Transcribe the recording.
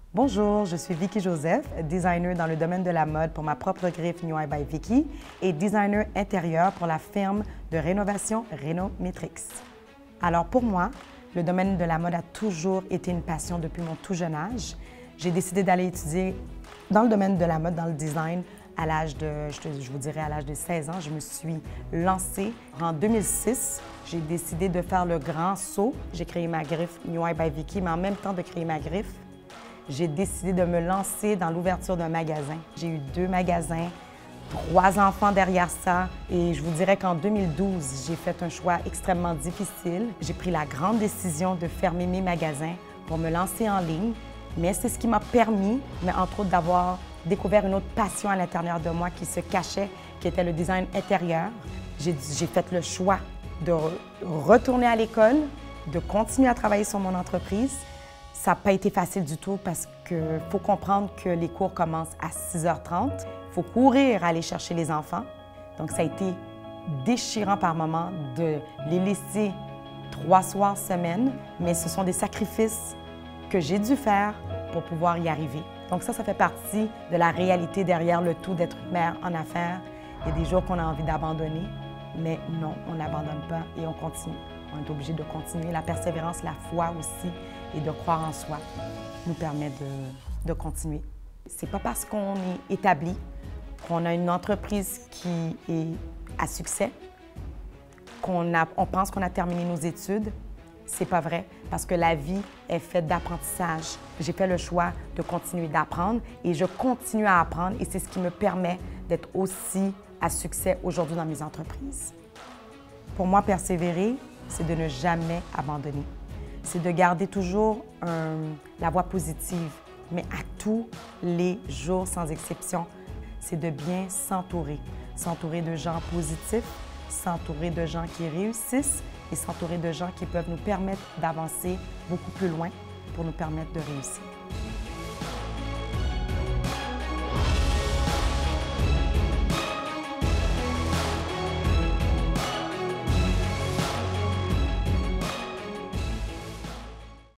Bonjour, je suis Vicky Joseph, designer dans le domaine de la mode pour ma propre griffe New Eye by Vicky et designer intérieur pour la firme de rénovation Renometrix. Alors pour moi, le domaine de la mode a toujours été une passion depuis mon tout jeune âge. J'ai décidé d'aller étudier dans le domaine de la mode, dans le design, à l'âge de, je vous dirais à l'âge de 16 ans. Je me suis lancée. En 2006, j'ai décidé de faire le grand saut. J'ai créé ma griffe New Eye by Vicky, mais en même temps de créer ma griffe, j'ai décidé de me lancer dans l'ouverture d'un magasin. J'ai eu 2 magasins, 3 enfants derrière ça et je vous dirais qu'en 2012, j'ai fait un choix extrêmement difficile. J'ai pris la grande décision de fermer mes magasins pour me lancer en ligne, mais c'est ce qui m'a permis, mais entre autres, d'avoir découvert une autre passion à l'intérieur de moi qui se cachait, qui était le design intérieur. J'ai fait le choix de retourner à l'école, de continuer à travailler sur mon entreprise. Ça n'a pas été facile du tout parce qu'il faut comprendre que les cours commencent à 6h30. Il faut courir aller chercher les enfants. Donc, ça a été déchirant par moments de les laisser 3 soirs semaine, mais ce sont des sacrifices que j'ai dû faire pour pouvoir y arriver. Donc ça fait partie de la réalité derrière le tout d'être une mère en affaires. Il y a des jours qu'on a envie d'abandonner, mais non, on n'abandonne pas et on continue. On est obligé de continuer. La persévérance, la foi aussi et de croire en soi nous permet de continuer. C'est pas parce qu'on est établi, qu'on a une entreprise qui est à succès, qu'on pense qu'on a terminé nos études. C'est pas vrai, parce que la vie est faite d'apprentissage. J'ai fait le choix de continuer d'apprendre et je continue à apprendre et c'est ce qui me permet d'être aussi à succès aujourd'hui dans mes entreprises. Pour moi, persévérer, c'est de ne jamais abandonner. C'est de garder toujours la voie positive, mais à tous les jours, sans exception. C'est de bien s'entourer. S'entourer de gens positifs, s'entourer de gens qui réussissent et s'entourer de gens qui peuvent nous permettre d'avancer beaucoup plus loin pour nous permettre de réussir.